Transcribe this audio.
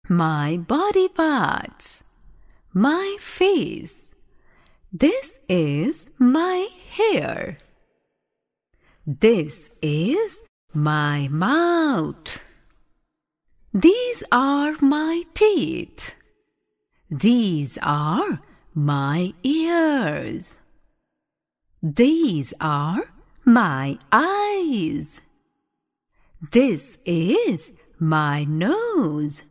my body parts, my face. This is my hair. This is my mouth. These are my teeth. These are my ears. These are my eyes. This is my nose.